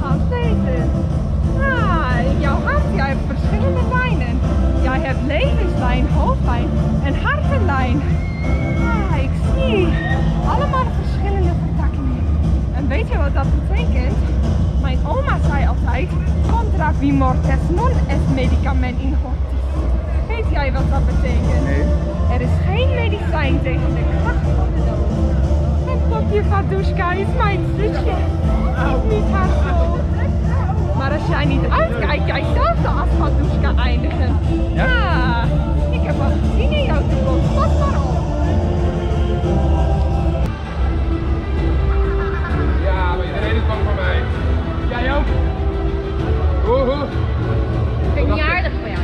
als deze. Jouw hart, jij hebt verschillende lijnen. Jij hebt levenslijn, hoofdlijn en hartenlijn. Ik zie allemaal verschillende vertakkingen. En weet je wat dat betekent? Mijn oma zei altijd, contra vi mortes non est medicament in hortis. Weet jij wat dat betekent? Nee. Er is geen medicijn tegen de kracht van de dood. En Popje Fadushka is mijn zusje. Is niet haar schuld. Maar als jij niet uitkijkt, jij zelf als Fadushka eindigen. Ja, ik heb wat gezien in jouw toekomst. Pas maar op. Ja, maar iedereen is bang voor mij. Jij ook? Woehoe. Ik vind het niet aardig voor jou.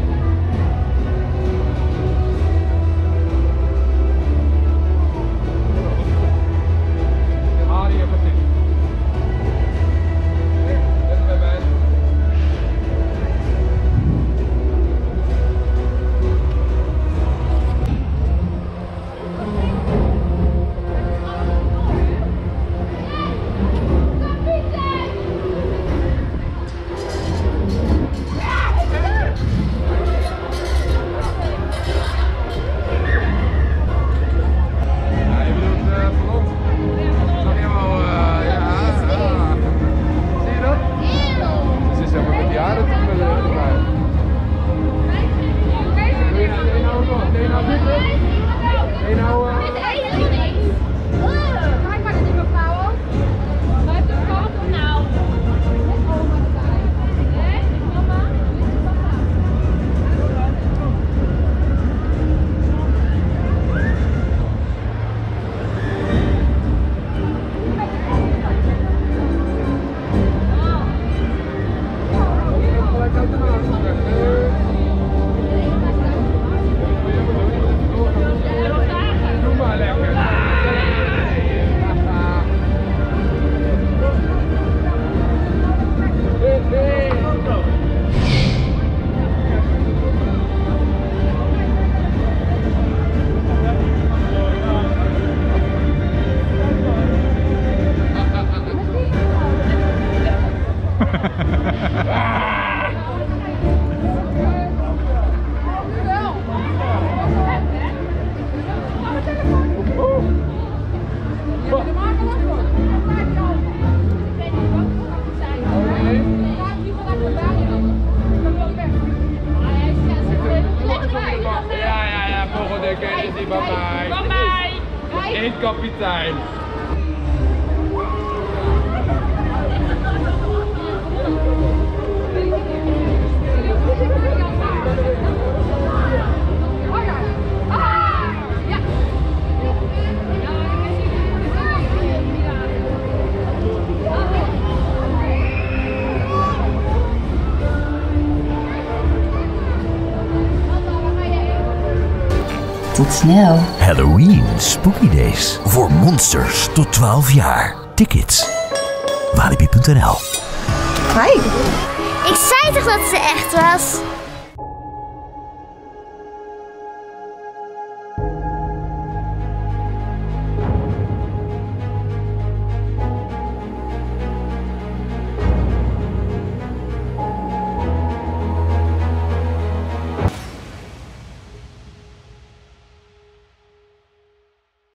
Haal je even in. Let me bij. Van mij! Eén kapitein! Tot snel. Halloween Spooky Days. Voor monsters tot 12 jaar. Tickets. Walibi.nl. Hi. Ik zei toch dat ze echt was?